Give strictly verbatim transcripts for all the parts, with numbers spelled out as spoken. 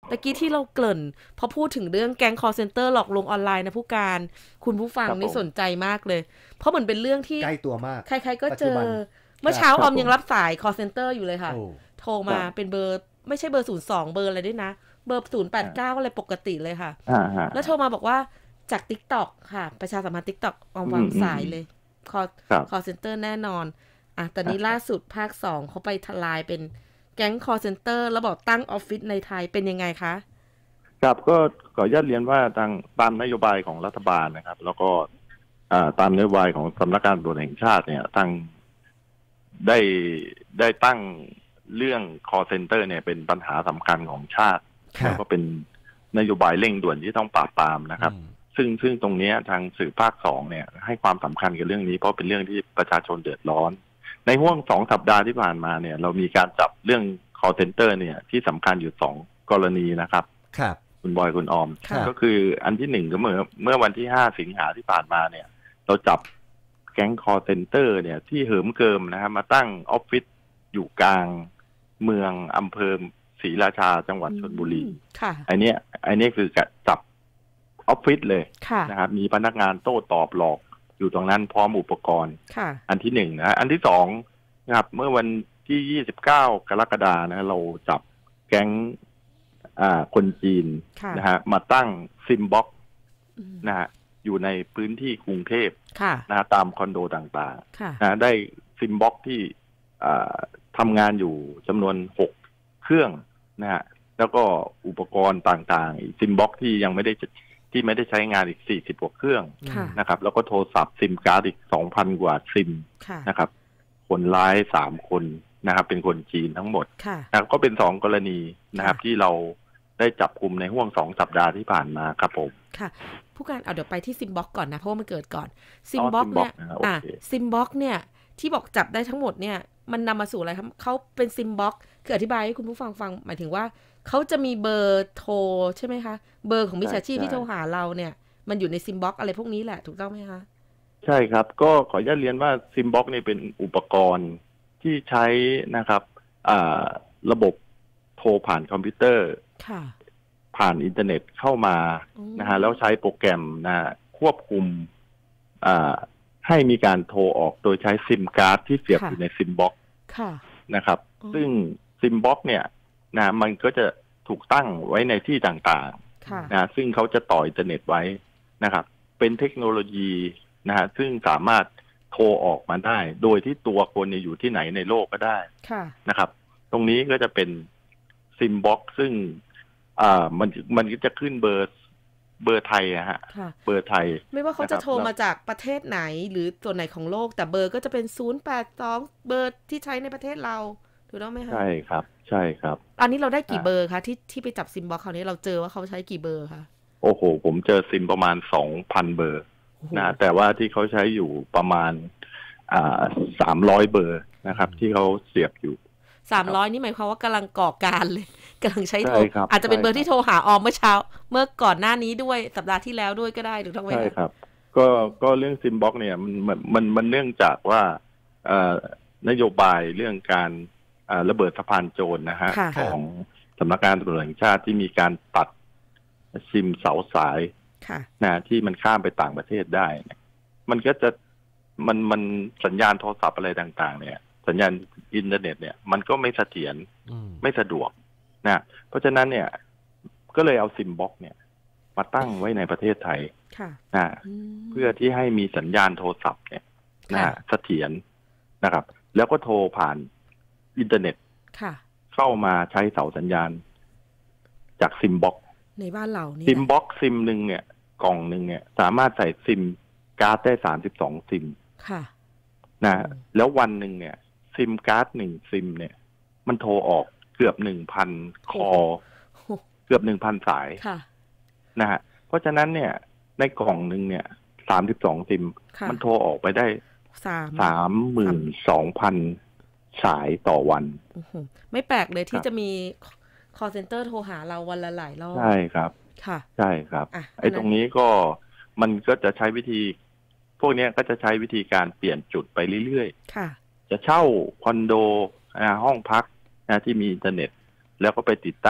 ตะกี้ที่เราเกริ่นพอพูดถึงเรื่องแก๊ง call center หลอกลวงออนไลน์นะผู้การคุณผู้ฟังนี่สนใจมากเลยเพราะเหมือนเป็นเรื่องที่ใกล้ตัวมากใครๆก็เจอเมื่อเช้าออมยังรับสาย call center อยู่เลยค่ะโทรมาเป็นเบอร์ไม่ใช่เบอร์ศูนย์สองเบอร์อะไรด้วยนะเบอร์ศูนย์แปดเก้าอะไรปกติเลยค่ะแล้วโทรมาบอกว่าจาก TikTok ค่ะประชาสัมพันธ์ TikTok ออมวางสายเลย call call center แน่นอนอ่ะตอนนี้ล่าสุดภาคสองเขาไปทลายเป็นแก๊ง call center แล้วบอกตั้งออฟฟิศในไทยเป็นยังไงคะครับก็ขออนุญาตเรียนว่าทางตามนโยบายของรัฐบาลนะครับแล้วก็ตามนโยบายของสำนักงานตำรวจแห่งชาติเนี่ยทางได้ได้ตั้งเรื่อง call center เนี่ยเป็นปัญหาสำคัญของชาติแล้วก็เป็นนโยบายเร่งด่วนที่ต้องปราบปรามนะครับซึ่งซึ่งตรงนี้ทางสื่อภาคสองเนี่ยให้ความสำคัญกับเรื่องนี้เพราะเป็นเรื่องที่ประชาชนเดือดร้อนในห่วงสองสัปดาห์ที่ผ่านมาเนี่ยเรามีการจับเรื่อง call center เนี่ยที่สำคัญอยู่สองกรณีนะครับครับคุณบอยคุณออมก็คืออันที่หนึ่งก็เมื่อเมื่อวันที่ห้าสิงหาที่ผ่านมาเนี่ยเราจับแก๊ง call center เนี่ยที่เหิมเกิมนะครับมาตั้งออฟฟิศอยู่กลางเมืองอำเภอศรีราชาจังหวัดชลบุรีไอเนี้ยไอเนี้ยคือจับออฟฟิศเลยนะครับมีพนักงานโต้ตอบหลอกอยู่ตรงนั้นพร้อมอุปกรณ์อันที่หนึ่งนะอันที่สองนะครับเมื่อวันที่ยี่สิบเก้ากรกฎาคมนะเราจับแก๊งอ่าคนจีนนะฮะมาตั้งซิมบ็อกนะฮะอยู่ในพื้นที่กรุงเทพนะฮะตามคอนโดต่างๆนะได้ซิมบ็อกที่อ่าทำงานอยู่จำนวนหกเครื่องนะฮะแล้วก็อุปกรณ์ต่างๆซิมบ็อกที่ยังไม่ได้ที่ไม่ได้ใช้งานอีกสี่สิบกว่าเครื่องนะครับแล้วก็โทรศัพท์ซิมการ์ดอีก สองพัน กว่าซิมนะครับคนร้ายสามคนนะครับเป็นคนจีนทั้งหมดนะก็เป็นสองกรณีนะครับที่เราได้จับกลุ่มในห่วงสองสัปดาห์ที่ผ่านมาครับผมค่ะผู้การเอาเดี๋ยวไปที่ซิมบ็อกก่อนนะเพราะว่ามันเกิดก่อนซิมบ็อกเนี่ยอ่ะซิมบ็อกเนี่ยที่บอกจับได้ทั้งหมดเนี่ยมันนำมาสู่อะไรครับเขาเป็นซิมบ็อกคืออธิบายให้คุณผู้ฟังฟังหมายถึงว่าเขาจะมีเบอร์โทรใช่ไหมคะเบอร์ของมิจฉาชีพที่โทรหาเราเนี่ยมันอยู่ในซิมบ็อกอะไรพวกนี้แหละถูกต้องไหมคะใช่ครับก็ขออนุญาตเรียนว่าซิมบ็อกนี่เป็นอุปกรณ์ที่ใช้นะครับระบบโทรผ่านคอมพิวเตอร์ผ่านอินเทอร์เน็ตเข้ามานะฮะแล้วใช้โปรแกรมนะควบคุมให้มีการโทรออกโดยใช้ซิมการ์ดที่เสียบอยู่ในซิมบ็อกนะครับซึ่งซิมบ็อกเนี่ยนะมันก็จะถูกตั้งไว้ในที่ต่างๆนะซึ่งเขาจะต่ออินเทอร์เน็ตไว้นะครับเป็นเทคโนโลยีนะฮะซึ่งสามารถโทรออกมาได้โดยที่ตัวคนอยู่ที่ไหนในโลกก็ได้นะครับตรงนี้ก็จะเป็นซิมบ็อกซึ่งอ่ามันมันก็จะขึ้นเบอร์เบอร์ไทยอะฮะเบอร์ไทยไม่ว่าเขาจะโทรมาจากประเทศไหนหรือส่วนไหนของโลกแต่เบอร์ก็จะเป็นศูนย์แปดสองเบอร์ที่ใช้ในประเทศเราถูกต้องไหมคะใช่ครับใช่ครับอันนี้เราได้กี่เบอร์คะที่ที่ไปจับซิมบ็อกคราวนี้เราเจอว่าเขาใช้กี่เบอร์คะโอ้โหผมเจอซิมประมาณ สองพัน เบอร์นะแต่ว่าที่เขาใช้อยู่ประมาณอ่าสามร้อยเบอร์นะครับที่เขาเสียบอยู่สามร้อยนี่หมายความว่ากำลังก่อการเลยกำลังใช้โทรอาจจะเป็นเบอร์ที่โทรหาออมเมื่อเช้าเมื่อก่อนหน้านี้ด้วยสัปดาห์ที่แล้วด้วยก็ได้ถูกต้องไหมใช่ครับก็ก็เรื่องซิมบ็อกเนี่ยมันมันมันเนื่องจากว่าเอ่อนโยบายเรื่องการระเบิดสะพานโจรนะฮะของสำนักงานตำรวจแห่งชาติที่มีการตัดซิมเสาสายนะที่มันข้ามไปต่างประเทศได้มันก็จะมันมันสัญญาณโทรศัพท์อะไรต่างๆเนี่ยสัญญาณอินเทอร์เน็ตเนี่ยมันก็ไม่เสถียรไม่สะดวกนะเพราะฉะนั้นเนี่ยก็เลยเอาซิมบ็อกเนี่ยมาตั้งไว้ในประเทศไทยนะเพื่อที่ให้มีสัญญาณโทรศัพท์เนี่ยนะเสถียรนะครับแล้วก็โทรผ่านอินเทอร์เน็ตเข้ามาใช้เสาสัญญาณจากซิมบ็อกในบ้านเรานี่ซิมบ็อกซิมหนึ่งเนี่ยกล่องหนึ่งเนี่ยสามารถใส่ซิมการ์ดได้สามสิบสองซิมนะแล้ววันหนึ่งเนี่ยซิมการ์ดหนึ่งซิมเนี่ยมันโทรออกเกือบหนึ่งพันคอเกือบหนึ่งพันสายนะฮะเพราะฉะนั้นเนี่ยในกล่องหนึ่งเนี่ยสามสิบสองซิมมันโทรออกไปได้สามหมื่นสองพันสายต่อวันไม่แปลกเลยที่จะมี call center โทรหาเราวันละหลายรอบใช่ครับค่ะใช่ครับไอ้ตรงนี้ก็มันก็จะใช้วิธีพวกนี้ก็จะใช้วิธีการเปลี่ยนจุดไปเรื่อยๆจะเช่าคอนโดห้องพักนะที่มีอินเทอร์เน็ตแล้วก็ไปติดตั้ง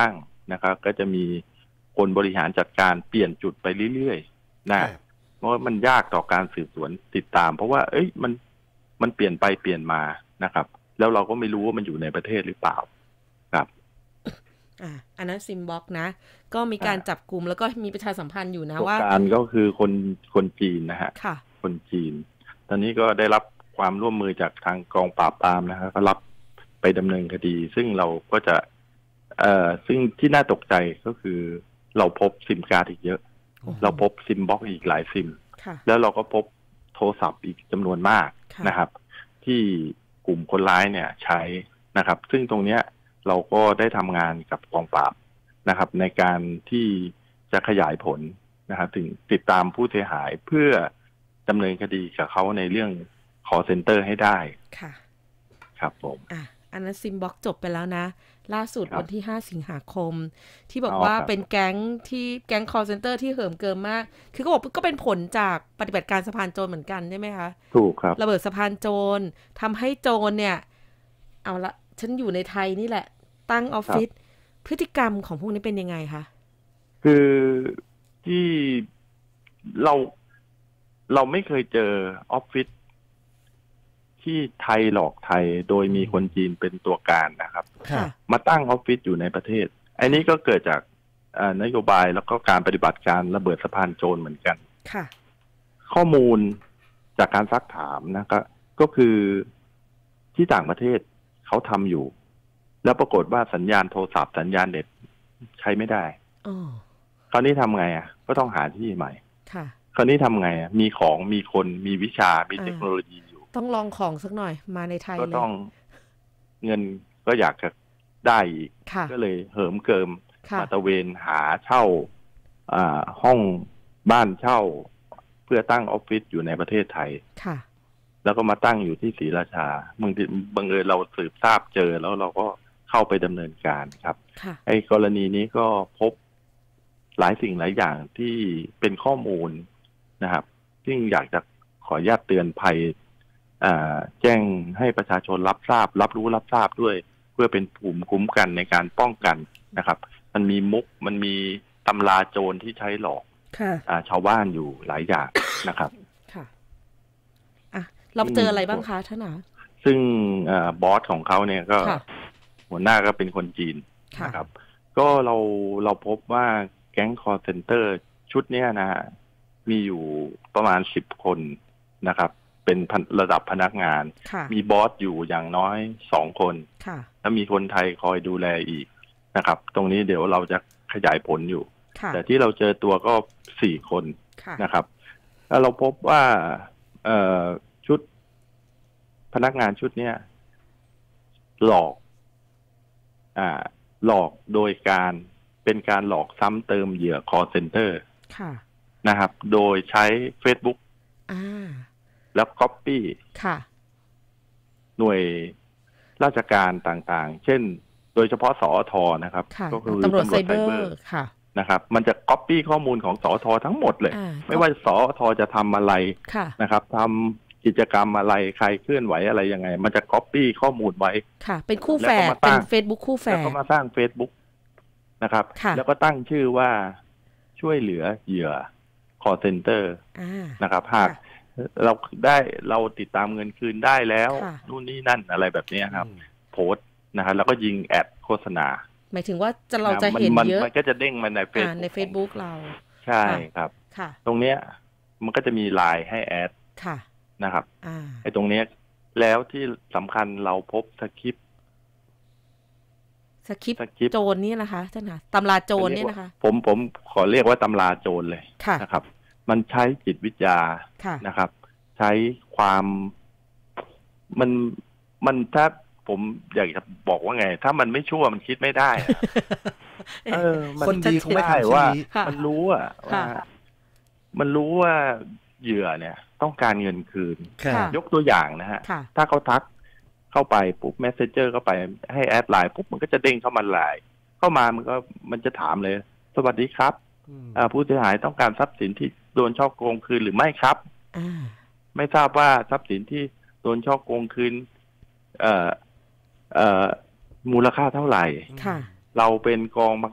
นะครับก็จะมีคนบริหารจัดการเปลี่ยนจุดไปเรื่อยๆนะเพราะว่ามันยากต่อการสืบสวนติดตามเพราะว่าเอ้ยมันมันเปลี่ยนไปเปลี่ยนมานะครับแล้วเราก็ไม่รู้ว่ามันอยู่ในประเทศหรือเปล่าครับอ่าอันนั้นซิมบ็อกนะก็มีการจับกลุ่มแล้วก็มีประชาสัมพันธ์อยู่นะว่าการก็คือคนคนจีนนะฮะค่ะคนจีนตอนนี้ก็ได้รับความร่วมมือจากทางกองปราบปรามนะครับก็รับไปดำเนินคดีซึ่งเราก็จะเอ่อซึ่งที่น่าตกใจก็คือเราพบซิมการ์ดอีกเยอะเราพบซิมบ็อกอีกหลายซิมแล้วเราก็พบโทรศัพท์อีกจำนวนมากนะครับที่กลุ่มคนร้ายเนี่ยใช้นะครับซึ่งตรงเนี้ยเราก็ได้ทำงานกับกองปราบนะครับในการที่จะขยายผลนะครับถึงติดตามผู้เสียหายเพื่อดำเนินคดีกับเขาในเรื่อง call center ให้ได้ค่ะครับผมอ่ะอันนั้นซิมบ็อกจบไปแล้วนะล่าสุดวันที่ห้าสิงหาคมที่บอกว่าเป็นแก๊งที่แก๊ง call center ที่เหิมเกิมมากคือก็บอกก็เป็นผลจากปฏิบัติการสะพานโจรเหมือนกันใช่ไหมคะถูกครับระเบิดสะพานโจรทำให้โจรเนี่ยเอาละฉันอยู่ในไทยนี่แหละตั้งออฟฟิศพฤติกรรมของพวกนี้เป็นยังไงคะคือที่เราเราไม่เคยเจอออฟฟิศที่ไทยหลอกไทยโดยมีคนจีนเป็นตัวการนะครับมาตั้งออฟฟิศอยู่ในประเทศอันนี้ก็เกิดจากนโยบายแล้วก็การปฏิบัติการระเบิดสะพานโจรเหมือนกันค่ะข้อมูลจากการซักถามนะครับก็คือที่ต่างประเทศเขาทำอยู่แล้วปรากฏว่าสัญญาณโทรศัพท์สัญญาณเน็ตใช้ไม่ได้คราวนี้ทำไงอ่ะก็ต้องหาที่ใหม่คราวนี้ทำไงอ่ะมีของมีคนมีวิชามีเทคโนโลยีอยู่ต้องลองของสักหน่อยมาในไทยก็ต้องเงินก็อยากจะได้อีกก็เลยเหิมเกิมมาตะเวนหาเช่าอ่าห้องบ้านเช่าเพื่อตั้งออฟฟิศอยู่ในประเทศไทยค่ะแล้วก็มาตั้งอยู่ที่ศรีราชาบางทีบังเอิญเราสืบทราบเจอแล้วเราก็เข้าไปดำเนินการครับไอ้กรณีนี้ก็พบหลายสิ่งหลายอย่างที่เป็นข้อมูลนะครับซึ่งอยากจะขออนุญาตเตือนภัยแจ้งให้ประชาชนรับทราบรับรู้รับทราบด้วยเพื่อเป็นภูมิคุ้มกันในการป้องกันนะครับมันมีมุกมันมีตำราโจรที่ใช้หลอกชาวบ้านอยู่หลายอย่างนะครับค่ะอ่ะเราเจออะไรบ้างคะท่านนะซึ่งบอสของเขาเนี่ยก็หัวหน้าก็เป็นคนจีนนะครับก็เราเราพบว่าแก๊ง call center ชุดเนี้ยนะฮะมีอยู่ประมาณสิบคนนะครับเป็นระดับพนักงานมีบอสอยู่อย่างน้อยสองคนแล้วมีคนไทยคอยดูแลอีกนะครับตรงนี้เดี๋ยวเราจะขยายผลอยู่แต่ที่เราเจอตัวก็สี่คนนะครับแล้วเราพบว่าเอ่อชุดพนักงานชุดเนี้ยหลอกอ่าหลอกโดยการเป็นการหลอกซ้ำเติมเหยื่อ call center นะครับโดยใช้ Facebook แล้ว copy หน่วยราชการต่างๆเช่นโดยเฉพาะสอทนะครับก็คือตำรวจไซเบอร์นะครับมันจะ copy ข้อมูลของสอททั้งหมดเลยไม่ว่าสอทจะทำอะไรนะครับทำกิจกรรมอะไรใครเคลื่อนไหวอะไรยังไงมันจะ copy ข้อมูลไว้ค่ะเป็นคู่แฝดเป็น Facebook คู่แฝดแล้วก็มาสร้าง Facebook นะครับแล้วก็ตั้งชื่อว่าช่วยเหลือเหยื่อ call center นะครับหากเราได้เราติดตามเงินคืนได้แล้วนู่นนี่นั่นอะไรแบบนี้ครับโพสต์นะครับแล้วก็ยิงแอดโฆษณาหมายถึงว่าจะเราจะเห็นเยอะมันก็จะเด้งมาในเฟซใน Facebook เราใช่ครับตรงเนี้ยมันก็จะมีไลน์ให้แอดนะครับไอ้ตรงเนี้ยแล้วที่สำคัญเราพบสคริปต์สคริปต์โจรนี่นะคะท่านคะตำราโจรนี่นะคะผมผมขอเรียกว่าตำราโจรเลยนะครับมันใช้จิตวิทยานะครับใช้ความมันมันถ้าผมอยากจะบอกว่าไงถ้ามันไม่ชั่วมันคิดไม่ได้เออมันดีคงไม่ได้ว่ามันรู้อ่ะว่ามันรู้ว่าเหยื่อเนี่ยต้องการเงินคืนยกตัวอย่างนะฮะถ้าเขาทักเข้าไปปุ๊บเมสเซนเจอร์เข้าไปให้แอดไลน์ปุ๊บมันก็จะเด้งเข้ามาไลน์เข้ามามันก็มันจะถามเลยสวัสดีครับผู้เสียหายต้องการทรัพย์สินที่โดนฉ้อโกงคืนหรือไม่ครับไม่ทราบว่าทรัพย์สินที่โดนฉ้อโกงคืนเอ่อเอ่อมูลค่าเท่าไหร่เราเป็นกอง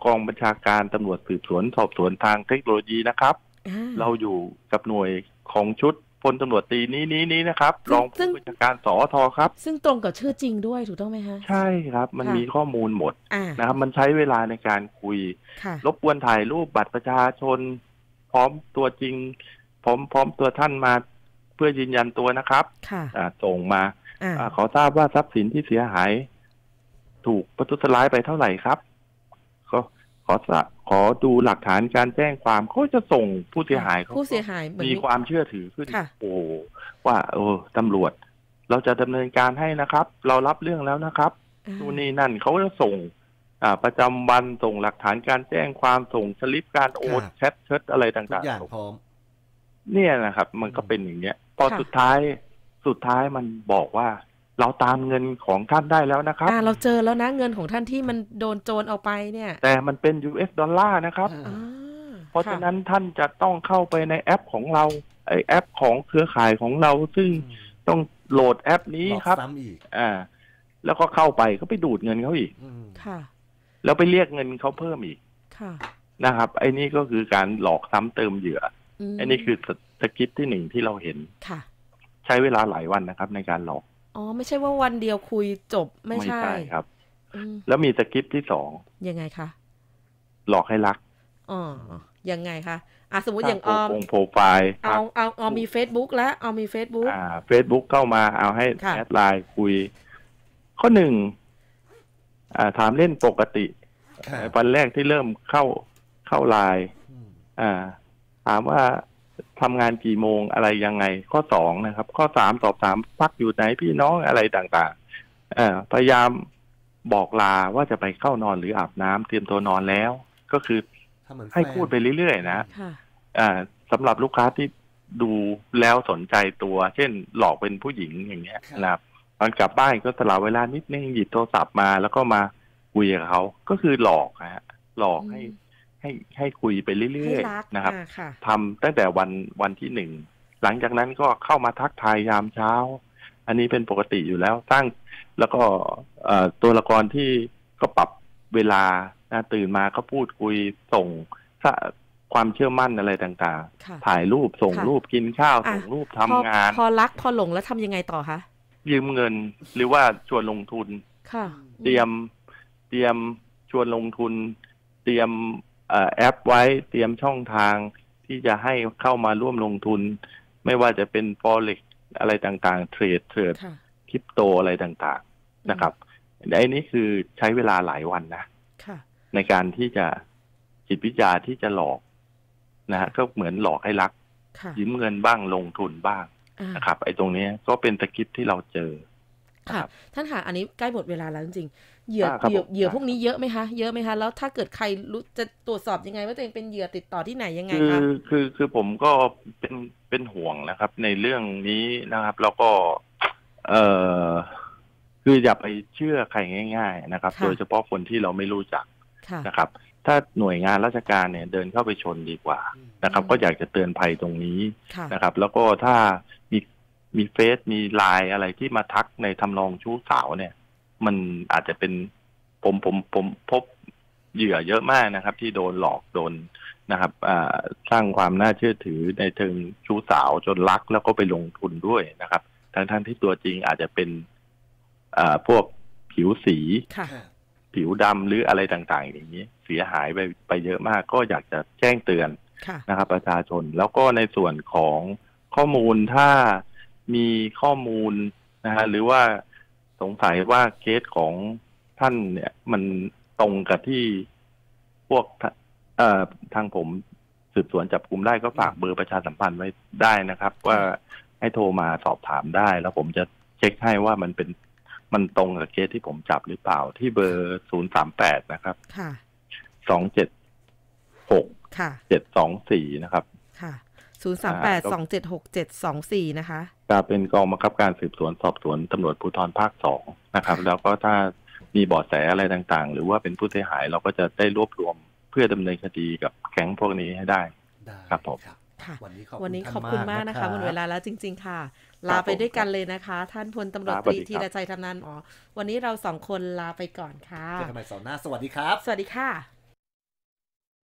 กองบัญชาการตำรวจสืบสวนสอบสวนทางเทคโนโลยีนะครับเราอยู่กับหน่วยของชุดพลตำรวจตรีนี้นี้นี้นะครับรองผู้บัญชาการสอทครับซึ่งตรงกับชื่อจริงด้วยถูกต้องไหมคะใช่ครับมันมีข้อมูลหมดนะครับมันใช้เวลาในการคุยรบกวนถ่ายรูปบัตรประชาชนพร้อมตัวจริงพร้อมพร้อมตัวท่านมาเพื่อยืนยันตัวนะครับส่งมาขอทราบว่าทรัพย์สินที่เสียหายถูกประทุษร้ายไปเท่าไหร่ครับก็ขอขอดูหลักฐานการแจ้งความเขาจะส่งผู้เสียหายเขาผู้เสียหายมีความเชื่อถือขึ้นโอ้ว่าเออตำรวจเราจะดำเนินการให้นะครับเรารับเรื่องแล้วนะครับนู่นนี่นั่นเขาจะส่งอ่าประจำวันส่งหลักฐานการแจ้งความส่งสลิปการโอนแชทเชิดอะไรต่างๆทุกอย่างพร้อมเนี่ยนะครับมันก็เป็นอย่างเงี้ยพอสุดท้ายสุดท้ายมันบอกว่าเราตามเงินของท่านได้แล้วนะครับอ่าเราเจอแล้วนะเงินของท่านที่มันโดนโจรเอาไปเนี่ยแต่มันเป็น ยู เอส ดอลลาร์นะครับเพราะฉะนั้นท่านจะต้องเข้าไปในแอปของเราไอแอปของเครือข่ายของเราซึ่งต้องโหลดแอปนี้ครับอ่าแล้วก็เข้าไปก็ไปดูดเงินเขาอีกค่ะแล้วไปเรียกเงินเขาเพิ่มอีกค่ะนะครับไอ้นี่ก็คือการหลอกซ้ำเติมเหยื่อไอ้นี่คือสคริปต์ที่หนึ่งที่เราเห็นค่ะใช้เวลาหลายวันนะครับในการหลอกอ๋อไม่ใช่ว่าวันเดียวคุยจบไม่ใช่ไม่ใช่ครับแล้วมีสคริปต์ที่สองยังไงคะหลอกให้รักอ๋อยังไงคะอ่ะสมมติอย่างออมโปรไฟล์เอาเอาเอามี Facebook แล้วเอามี Facebook อ่า Facebook เข้ามาเอาให้แอดไลน์คุยข้อหนึ่งอ่าถามเล่นปกติวันแรกที่เริ่มเข้าเข้าไลน์อ่าถามว่าทำงานกี่โมงอะไรยังไงข้อสองนะครับข้อสามสอบถามพักอยู่ไหนพี่น้องอะไรต่างๆอ่าพยายามบอกลาว่าจะไปเข้านอนหรืออาบน้ำเตรียมตัวนอนแล้วก็คือให้พูดไปเรื่อยๆนะอ่าสำหรับลูกค้าที่ดูแล้วสนใจตัวเช่นหลอกเป็นผู้หญิงอย่างเงี้ยนะครับตอนกลับบ้านก็สละเวลานิดนึงหยิบโทรศัพท์มาแล้วก็มาคุยกับเขาก็คือหลอกฮะหลอกให้ให้ให้คุยไปเรื่อยๆนะครับทำตั้งแต่วันวันที่หนึ่งหลังจากนั้นก็เข้ามาทักทายยามเช้าอันนี้เป็นปกติอยู่แล้วตั้งแล้วก็ตัวละครที่ก็ปรับเวลาตื่นมาก็พูดคุยส่งความเชื่อมั่นอะไรต่างๆถ่ายรูปส่งรูปกินข้าวส่งรูปทำงานพอรักพอหลงแล้วทำยังไงต่อคะยืมเงินหรือว่าชวนลงทุนเตรียมเตรียมชวนลงทุนเตรียมแอปไว้เตรียมช่องทางที่จะให้เข้ามาร่วมลงทุนไม่ว่าจะเป็น Forex อะไรต่างๆเทรดเทรดคริปโตอะไรต่างๆนะครับไอ้นี้คือใช้เวลาหลายวันนะในการที่จะจิตวิทยาที่จะหลอกนะฮะก็เหมือนหลอกให้รักยืมเงินบ้างลงทุนบ้างนะครับไอ้ตรงนี้ก็เป็นสคริปต์ที่เราเจอค่ะท่านค่ะอันนี้ใกล้หมดเวลาแล้วจริงๆเหยื่อเหยื่อเหยื่อพวกนี้เยอะไหมคะเยอะไหมคะแล้วถ้าเกิดใครรู้จะตรวจสอบยังไงว่าตัวเองเป็นเหยื่อติดต่อที่ไหนยังไงคะคือคือคือผมก็เป็นเป็นห่วงนะครับในเรื่องนี้นะครับแล้วก็เอ่อคืออย่าไปเชื่อใครง่ายๆนะครับโดยเฉพาะคนที่เราไม่รู้จักนะครับถ้าหน่วยงานราชการเนี่ยเดินเข้าไปชนดีกว่านะครับก็อยากจะเตือนภัยตรงนี้นะครับแล้วก็ถ้ามีมีเฟซมีไลน์อะไรที่มาทักในทำนองชู้สาวเนี่ยมันอาจจะเป็นผมผมผมพบเหยื่อเยอะมากนะครับที่โดนหลอกโดนนะครับสร้างความน่าเชื่อถือในเชิงชู้สาวจนรักแล้วก็ไปลงทุนด้วยนะครับทั้งทั้งที่ตัวจริงอาจจะเป็นพวกผิวสีผิวดำหรืออะไรต่างๆอย่างนี้เสียหายไปไปเยอะมากก็อยากจะแจ้งเตือนนะครับประชาชนแล้วก็ในส่วนของข้อมูลถ้ามีข้อมูลนะฮะหรือว่าสงสัยว่าเคสของท่านเนี่ยมันตรงกับที่พวกเอ่อทางผมสืบสวนจับกุมได้ก็ฝากเบอร์ประชาสัมพันธ์ไว้ได้นะครับว่าให้โทรมาสอบถามได้แล้วผมจะเช็คให้ว่ามันเป็นมันตรงกับเคสที่ผมจับหรือเปล่าที่เบอร์ศูนย์สามแปดนะครับค่ะสองเจ็ดหกค่ะเจ็ดสองสี่นะครับค่ะศูนย์สามแปดสองเจ็ดหกเจ็ดสองสี่นะคะจะเป็นกองบังคับการสืบสวนสอบสวนตำรวจภูธรภาคสองนะครับแล้วก็ถ้ามีเบาะแสอะไรต่างๆหรือว่าเป็นผู้เสียหายเราก็จะได้รวบรวมเพื่อดำเนินคดีกับแก๊งพวกนี้ให้ได้ครับผมวันนี้วันนี้ขอบคุณมากนะคะหมดเวลาแล้วจริงๆค่ะลาไปด้วยกันเลยนะคะท่านพลตำรวจตรีธีรชัย ธำนานอ๋อวันนี้เราสองคนลาไปก่อนค่ะเจอกันใหม่เสาร์หน้าสวัสดีครับสวัสดีค่ะ